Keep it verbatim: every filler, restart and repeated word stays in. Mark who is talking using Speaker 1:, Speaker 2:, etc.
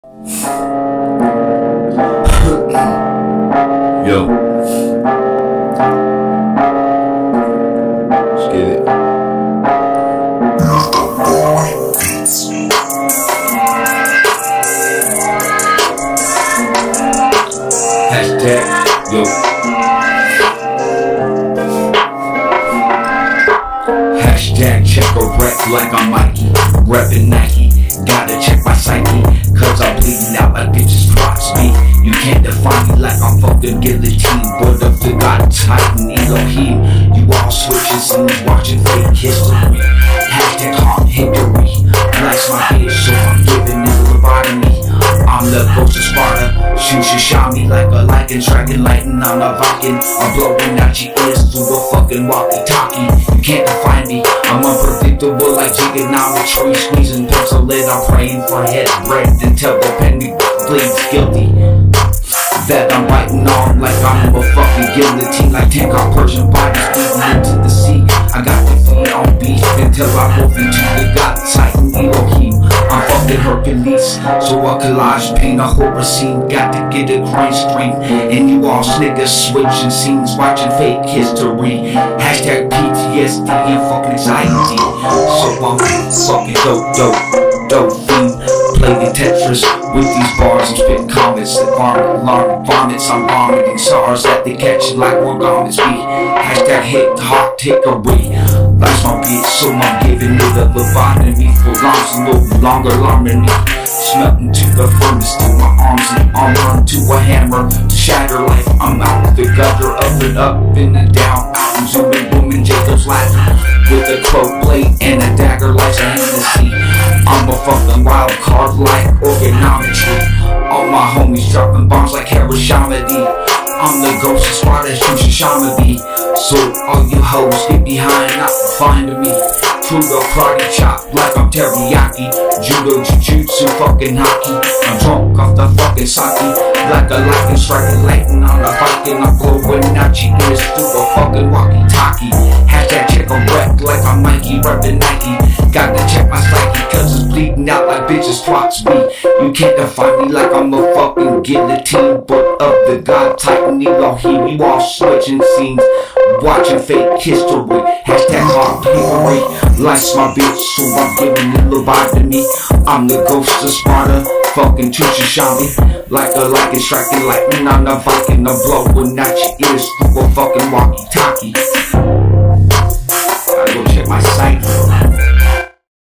Speaker 1: Yo. Let's get it. Hashtag, yo. Hashtag check a rep like I'm Mikey, reppin' Nike. Gotta check my psyche, cause I'm bleeding out like bitches cross me. You can't define me like I'm fucking guillotine, but if the God Titan Elohim, you all switches and watching fake history. Hashtag hard hickory, blast my head so I'm giving it lobotomy. I'm the ghost of Sparta, shoot your shot me like a lichen, striking lightning on a Viking. I'm blowing out your ears through a fucking walkie-talkie. You can't define me, I'm unpredictable like 𝔩𝔞𝔟𝔬𝔡𝔞𝔪𝔦�, tree squeezing pencil lit. I'm praying for head breath until the pen bleeds guilty. That I'm biting on like I'm a fucking guillotine, like ten car Persian bodies bleeding into the sea. I got the feet on beef until I move into the God Titan Elohim. I'm fucking Hercules, so I collage paint a horror scene. Got to get a grain strength, and you all niggas switching scenes, watching fake history. Hashtag P T S D and fucking anxiety. So I'm fucking dope, dope, dope fiend. Playing Tetris with these bars. I'm spitting comments that vomit, alarm vomits. I'm vomiting SARS that they catch like more garments be. Hashtag hit hot hickory. Life's my bitch, so I'm giving it a lobotomy for lungs no longer alarming me. Smelting to the furnace, to my arms and armor, to a hammer to shatter life. I'm out the gutter, up and up and a down, out and zooming, booming. Jacob's laughing with a crow blade and a dagger like a Hennessy. I'm a fucking wild card like organometry. All my homies dropping bombs like Hiroshima. I'm the ghost of Sparta, shoot your shaman. So all you hoes get behind, not finding me. Trudeau karate chop like I'm teriyaki. Judo, jujutsu, fucking hockey. I'm drunk off the fucking sake, like a lichen, striking lightning on a Viking. I'm blowing out your ears through a fucking walkie-talkie. Hashtag check a wreck like I'm Mikey, reppin' Nike. Gotta check my psyche, cause it's bleeding out like bitches plots me. You can't define me like I'm a fucking guillotine, but of the God Titan Elohim, you all switching scenes, watching fake history. Hashtag hard hickory, life's my bitch, so I'm giving it lobotomy. I'm the ghost of Sparta, fucking shoot your shaman like a lichen, striking lightning on a Viking. I'm blowing out your ears through a fucking walkie-talkie. Gotta go check my site.